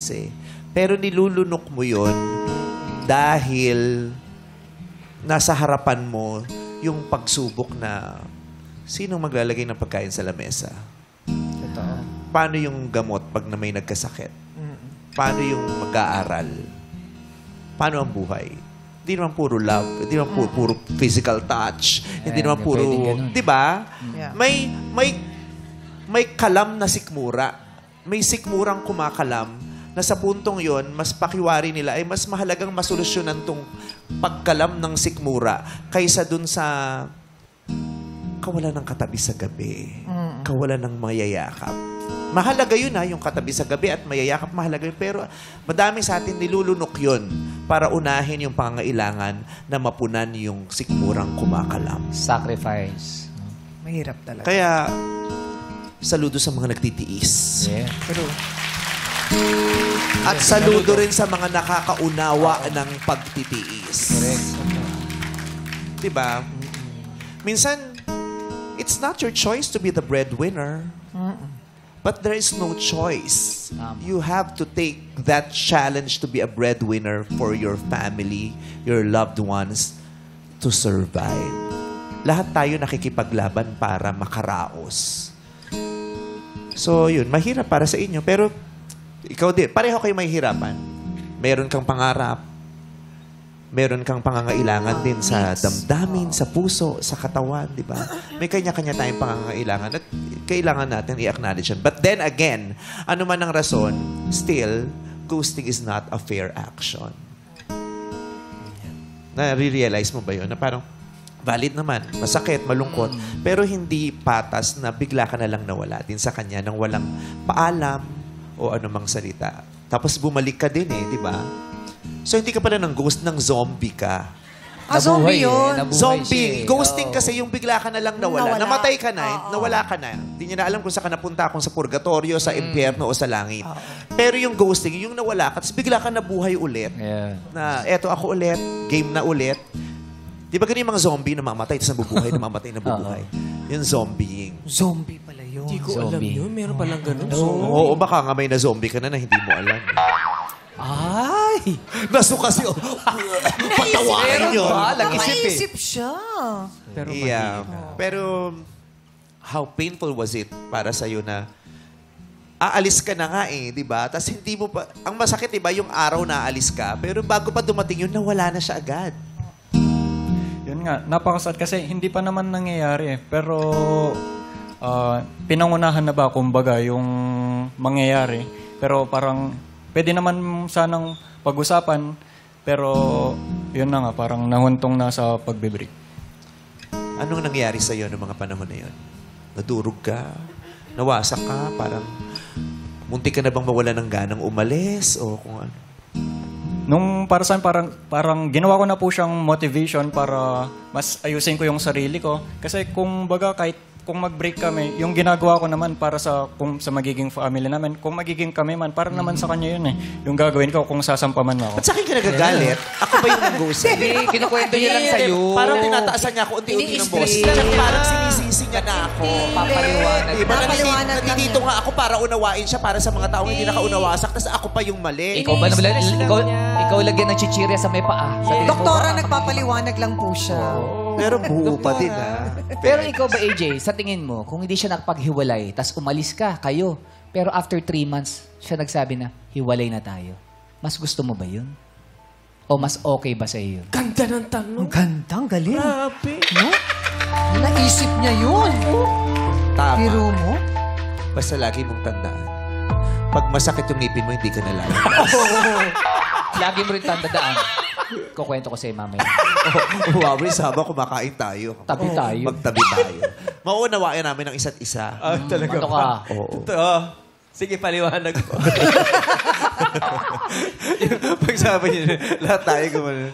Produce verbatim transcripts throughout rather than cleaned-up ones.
eh. Pero nilulunok mo yon dahil nasa harapan mo yung pagsubok na sino maglalagay ng pagkain sa lamesa? Totoo. Paano yung gamot pag na may nagkasakit? Paano yung mag-aaral? Paano ang buhay? Hindi naman puro love, hindi naman puro, puro physical touch, hindi naman puro, 'di ba? Yeah. May may may kalam na sikmura. May sikmurang kumakalam na sa puntong 'yon, mas pakiwari nila ay mas mahalagang masolusyonan tong pagkalam ng sikmura kaysa dun sa kawalan ng katabi sa gabi, kawalan ng mayayakap. Mahalaga yun ha, yung katabi sa gabi at mayayakap, mahalaga yun. Pero madami sa atin nilulunok yun para unahin yung pangangailangan na mapunan yung sikmurang kumakalam. Sacrifice. Mahirap talaga. Kaya, saludo sa mga nagtitiis. Yeah. True. At saludo rin sa mga nakakaunawa ng pagtitiis. Correct. Diba? Minsan, it's not your choice to be the breadwinner. But there is no choice. Tama. You have to take that challenge to be a breadwinner for your family, your loved ones, to survive. Lahat tayo nakikipaglaban para makaraos. So, yun. Mahirap para sa inyo. Pero, ikaw din. Pareho kayo mahihirapan. Meron kang pangarap. Meron kang pangangailangan din sa damdamin, sa puso, sa katawan, di ba? May kanya-kanya tayong pangangailangan at kailangan natin i-acknowledge yan. But then again, ano man ang rason, still, ghosting is not a fair action. Na-realize mo ba yun? Na parang, valid naman, masakit, malungkot, pero hindi patas na bigla ka na lang nawala din sa kanya nang walang paalam o anumang salita. Tapos bumalik ka din eh, di ba? So, hindi ka pala ng ghost, ng zombie ka. Ah, zombie Nabuhay eh. yun. Nabuhay Zombie. siya eh. Ghosting Oo. kasi yung bigla ka na lang nawala. Nawala. Namatay ka na, eh. Oo. nawala ka na. Hindi niya na alam kung saan ka napunta, kung sa purgatorio, sa impyerno o sa langit. Pero yung ghosting, yung nawala ka, tapos bigla ka nabuhay ulit. Yeah. Na eto ako ulit, game na ulit. Di ba ganun yung mga zombie na mamatay, tapos nabubuhay, namamatay, nabubuhay. Yung zombieing. Zombie pala yun. Hindi ko alam Zombie. yun. Meron palang ganun. Oo, baka nga may na zombie ka na na hindi mo alam. Ay! Naso kasi, oh. Patawain yun. ba? Nag-isip eh. Naisip siya. Pero Yeah. Pero, how painful was it para sa'yo na aalis ka na nga eh, di ba? Tapos hindi mo pa, ang masakit, di ba, yung araw na aalis ka, pero bago pa dumating yun, nawala na siya agad. Yun nga, napakasad kasi hindi pa naman nangyayari eh. Pero ah, pinangunahan na ba kumbaga yung mangyayari. Pero parang pwede naman sanang pag-usapan. Pero yun na nga, parang nahuntong na sa pagbibreak. Anong nangyari sa'yo noong mga panahon na yun? Nadurog ka? Nawasak ka? Parang muntik ka na bang mawala ng ganang umalis? O kung ano? Nung para sa akin, parang, parang ginawa ko na po siyang motivation para mas ayusin ko yung sarili ko. Kasi kung baga kahit kung mag-break kami, yung ginagawa ko naman para sa kung sa magiging family namin, kung magiging kami man, para naman sa kanya yun eh. Yung gagawin ko kung sasampa man ako. Ba't sa akin ka nagagalit? Ako ba yung nag-ghost? Hindi, kinukwento niya lang sa'yo. Parang tinataasan niya ako unti-unti ng boss. Ini-stress Tsaka niya. parang sinisisi niya na ako. Papaliwanag. Diba? Papaliwanag lang Nandito yan. nga ako para unawain siya para sa mga taong hindi nakaunawasak. Tapos ako pa yung mali. Ikaw ba naman, ikaw, ikaw lagyan ng chichirya sa may paa. Sabi mo, Doktora, nagpapaliwanag lang po siya. Pero buo pa din ah. Pero ikaw ba, A J, sa tingin mo, kung hindi siya nakapaghiwalay, tas umalis ka, kayo, pero after three months, siya nagsabi na, hiwalay na tayo. Mas gusto mo ba yun? O mas okay ba sa iyo? Ganda ng tanong. Ang ganda, ang galing. Grabe. No? Naisip niya yun. Tama. Biro mo? Basta lagi mong tandaan. Pag masakit yung ngipin mo, hindi ka na lalabas. Lagi mo rin tandaan. Kukwento ko sa'yo mamaya. Oh, wow, habang kumakain tayo. Tabi tayo. Magtabi tayo. Mauunawain namin ang isa't isa. Ah, talaga Ano ba? ka? Oo. Totoo. Sige, paliwanag ko. Yung pagsabi niya, lahat tayo gumano.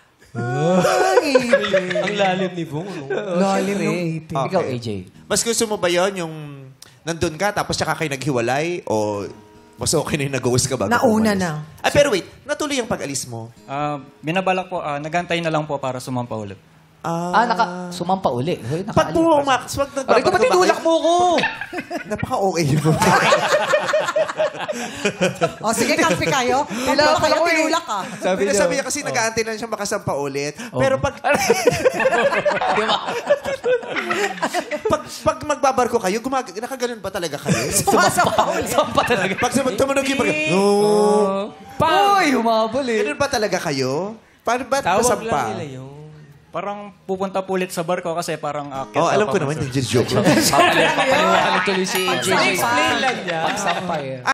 Ang lalim ni Bong, no? Lalim ng ipin. Ikaw, A J. Mas gusto mo ba yon yung nandun ka tapos tsaka kayo naghiwalay o mas okay na yung nag-ghost ka bago Nauna umalis? na. Ah, pero wait, natuloy yung pag-alis mo. Ah, binabalak po, ah, nagantay na lang po para sumampa ulit. Ah, naka, sumampa uli. Hoy, Pag nakaalis. pumax, wag Aray ko, ba't tinulak mo ko? Napaka-O A mo. O, sige, kampi kayo. Kampi Tinulak kayo, ako eh. tinulak ka. Sabi niya, sabi niya kasi nag-aantay lang siya makasampa ulit. Pero pag, Di ba? pag, pag magbabarko kayo, gumag nakaganon ba talaga kayo? Sumasampa ulit. Sampa talaga. Pag sum- tumunog yung pag... No. Uy, humabol eh. Ganun ba talaga kayo? Paano ba Tawag masampa? lang nila yun. Parang pupunta po ulit sa barko kasi parang akit. Oh, na alam ko papunta. naman, yung joke lang. Papaliwanag tuloy si A J. Explain lang niya. Pagsampa eh.